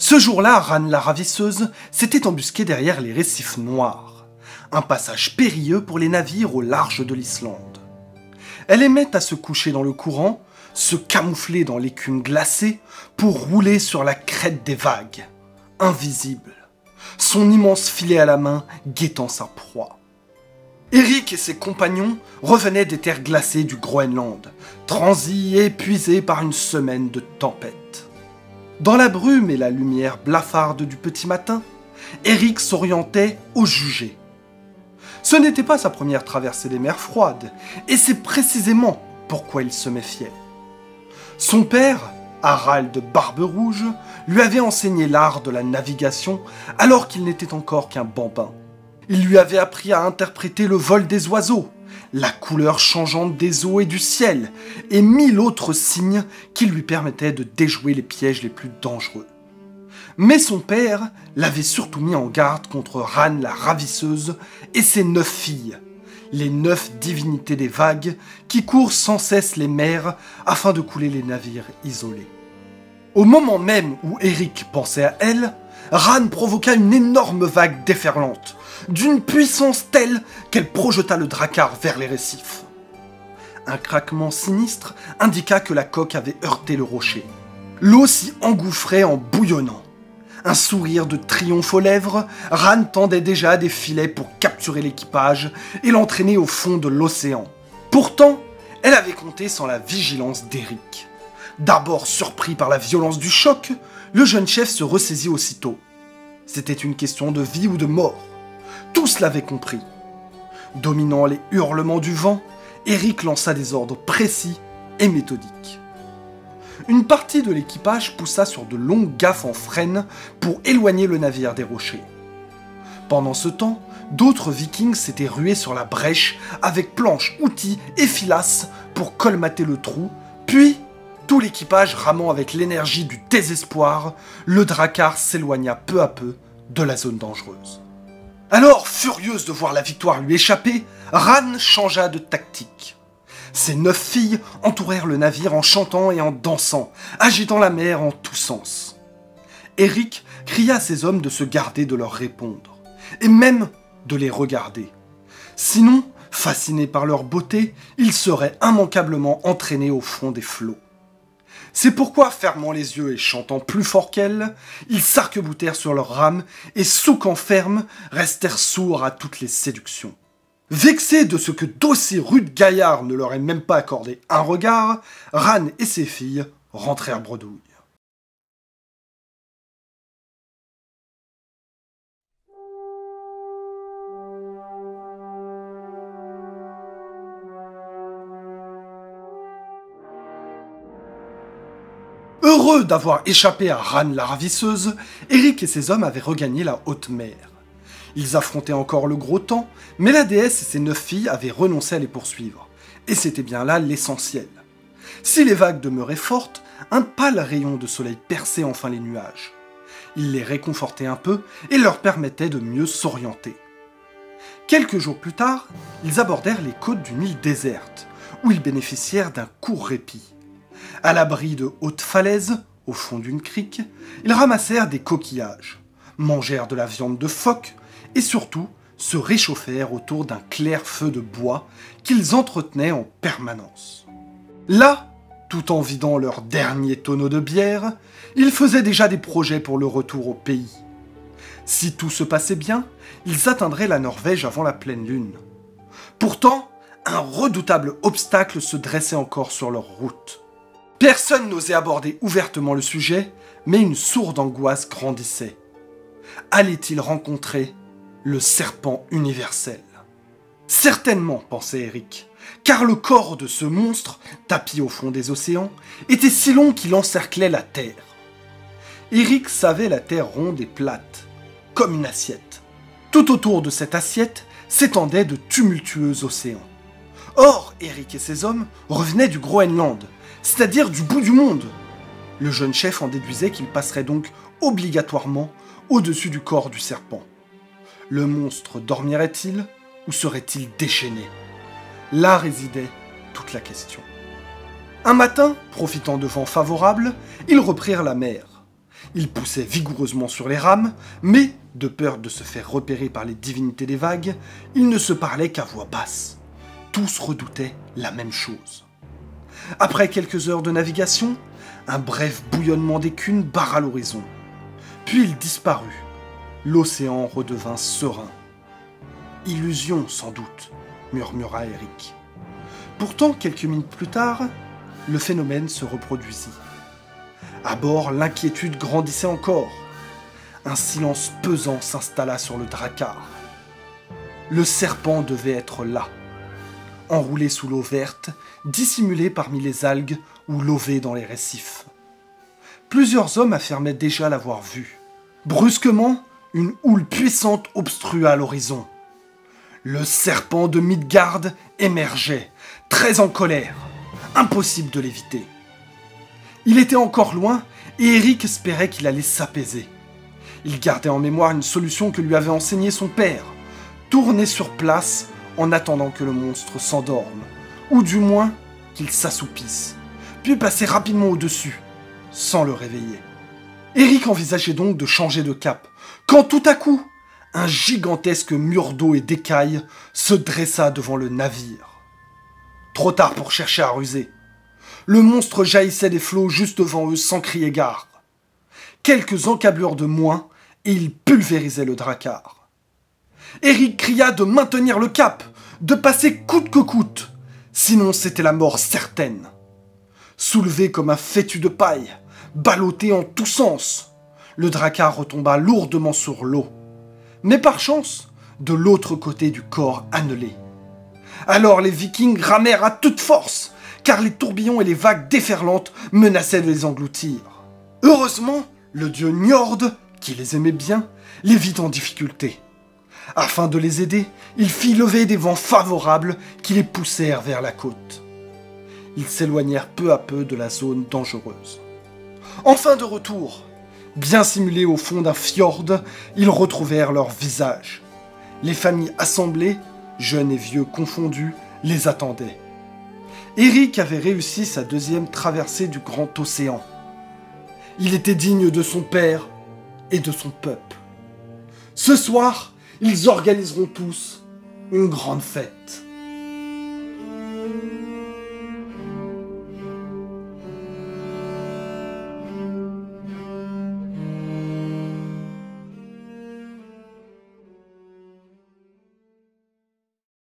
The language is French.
Ce jour-là, Ran la ravisseuse s'était embusquée derrière les récifs noirs, un passage périlleux pour les navires au large de l'Islande. Elle aimait à se coucher dans le courant, se camoufler dans l'écume glacée pour rouler sur la crête des vagues, invisible, son immense filet à la main guettant sa proie. Eric et ses compagnons revenaient des terres glacées du Groenland, transis et épuisés par une semaine de tempête. Dans la brume et la lumière blafarde du petit matin, Eric s'orientait au jugé. Ce n'était pas sa première traversée des mers froides, et c'est précisément pourquoi il se méfiait. Son père, Harald Barbe-Rouge, lui avait enseigné l'art de la navigation alors qu'il n'était encore qu'un bambin. Il lui avait appris à interpréter le vol des oiseaux, la couleur changeante des eaux et du ciel, et 1000 autres signes qui lui permettaient de déjouer les pièges les plus dangereux. Mais son père l'avait surtout mis en garde contre Ran la ravisseuse et ses 9 filles, les 9 divinités des vagues qui courent sans cesse les mers afin de couler les navires isolés. Au moment même où Eric pensait à elle, Ran provoqua une énorme vague déferlante, d'une puissance telle qu'elle projeta le drakkar vers les récifs. Un craquement sinistre indiqua que la coque avait heurté le rocher. L'eau s'y engouffrait en bouillonnant. Un sourire de triomphe aux lèvres, Ran tendait déjà des filets pour capturer l'équipage et l'entraîner au fond de l'océan. Pourtant, elle avait compté sans la vigilance d'Eric. D'abord surpris par la violence du choc, le jeune chef se ressaisit aussitôt. C'était une question de vie ou de mort. Tous l'avaient compris. Dominant les hurlements du vent, Eric lança des ordres précis et méthodiques. Une partie de l'équipage poussa sur de longues gaffes en frêne pour éloigner le navire des rochers. Pendant ce temps, d'autres vikings s'étaient rués sur la brèche avec planches, outils et filasses pour colmater le trou, puis, tout l'équipage ramant avec l'énergie du désespoir, le drakkar s'éloigna peu à peu de la zone dangereuse. Alors, furieuse de voir la victoire lui échapper, Ran changea de tactique. Ses 9 filles entourèrent le navire en chantant et en dansant, agitant la mer en tous sens. Eric cria à ses hommes de se garder de leur répondre, et même de les regarder. Sinon, fascinés par leur beauté, ils seraient immanquablement entraînés au fond des flots. C'est pourquoi, fermant les yeux et chantant plus fort qu'elles, ils s'arc-boutèrent sur leurs rames et, souquant ferme, restèrent sourds à toutes les séductions. Vexés de ce que d'aussi rudes gaillards ne leur aient même pas accordé un regard, Ran et ses filles rentrèrent bredouilles. Heureux d'avoir échappé à Ran la ravisseuse, Eric et ses hommes avaient regagné la haute mer. Ils affrontaient encore le gros temps, mais la déesse et ses 9 filles avaient renoncé à les poursuivre. Et c'était bien là l'essentiel. Si les vagues demeuraient fortes, un pâle rayon de soleil perçait enfin les nuages. Il les réconfortait un peu et leur permettait de mieux s'orienter. Quelques jours plus tard, ils abordèrent les côtes d'une île déserte, où ils bénéficièrent d'un court répit. À l'abri de hautes falaises, au fond d'une crique, ils ramassèrent des coquillages, mangèrent de la viande de phoque et surtout se réchauffèrent autour d'un clair feu de bois qu'ils entretenaient en permanence. Là, tout en vidant leur dernier tonneau de bière, ils faisaient déjà des projets pour le retour au pays. Si tout se passait bien, ils atteindraient la Norvège avant la pleine lune. Pourtant, un redoutable obstacle se dressait encore sur leur route. Personne n'osait aborder ouvertement le sujet, mais une sourde angoisse grandissait. Allait-il rencontrer le serpent universel? Certainement, pensait Eric, car le corps de ce monstre, tapi au fond des océans, était si long qu'il encerclait la terre. Eric savait la terre ronde et plate, comme une assiette. Tout autour de cette assiette s'étendaient de tumultueux océans. Or, Eric et ses hommes revenaient du Groenland, c'est-à-dire du bout du monde. Le jeune chef en déduisait qu'il passerait donc obligatoirement au-dessus du corps du serpent. Le monstre dormirait-il ou serait-il déchaîné? Là résidait toute la question. Un matin, profitant de vents favorables, ils reprirent la mer. Il poussait vigoureusement sur les rames, mais, de peur de se faire repérer par les divinités des vagues, il ne se parlait qu'à voix basse. Tous redoutaient la même chose. Après quelques heures de navigation, un bref bouillonnement d'écume barra l'horizon. Puis il disparut. L'océan redevint serein. « Illusion, sans doute », murmura Eric. Pourtant, quelques minutes plus tard, le phénomène se reproduisit. À bord, l'inquiétude grandissait encore. Un silence pesant s'installa sur le drakkar. Le serpent devait être là, enroulé sous l'eau verte, dissimulé parmi les algues ou lové dans les récifs. Plusieurs hommes affirmaient déjà l'avoir vu. Brusquement, une houle puissante obstrua l'horizon. Le serpent de Midgard émergeait, très en colère. Impossible de l'éviter. Il était encore loin et Eric espérait qu'il allait s'apaiser. Il gardait en mémoire une solution que lui avait enseignée son père. Tourner sur place en attendant que le monstre s'endorme, ou du moins qu'il s'assoupisse, puis passer rapidement au-dessus, sans le réveiller. Eric envisageait donc de changer de cap, quand tout à coup, un gigantesque mur d'eau et d'écailles se dressa devant le navire. Trop tard pour chercher à ruser. Le monstre jaillissait des flots juste devant eux sans crier gare. Quelques encablures de moins, et il pulvérisait le drakkar. Eric cria de maintenir le cap, de passer coûte que coûte, sinon c'était la mort certaine. Soulevé comme un fétu de paille, ballotté en tous sens, le drakkar retomba lourdement sur l'eau, mais par chance, de l'autre côté du corps annelé. Alors les Vikings ramèrent à toute force, car les tourbillons et les vagues déferlantes menaçaient de les engloutir. Heureusement, le dieu Njord, qui les aimait bien, les vit en difficulté. Afin de les aider, il fit lever des vents favorables qui les poussèrent vers la côte. Ils s'éloignèrent peu à peu de la zone dangereuse. Enfin de retour, bien simulés au fond d'un fjord, ils retrouvèrent leur visage. Les familles assemblées, jeunes et vieux confondus, les attendaient. Eric avait réussi sa deuxième traversée du grand océan. Il était digne de son père et de son peuple. Ce soir, ils organiseront tous une grande fête.